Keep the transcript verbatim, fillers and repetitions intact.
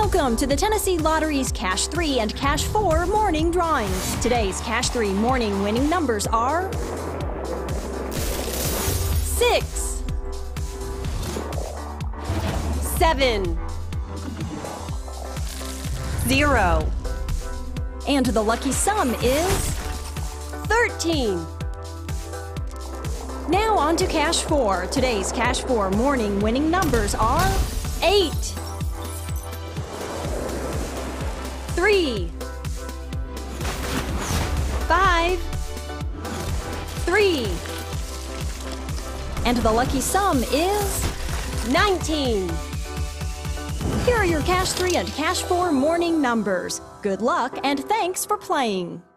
Welcome to the Tennessee Lottery's Cash three and Cash four morning drawings. Today's Cash three morning winning numbers are six, seven, zero, and the lucky sum is thirteen. Now on to Cash four. Today's Cash four morning winning numbers are eight, three, five, three, and the lucky sum is nineteen. Here are your Cash three and Cash four morning numbers. Good luck and thanks for playing.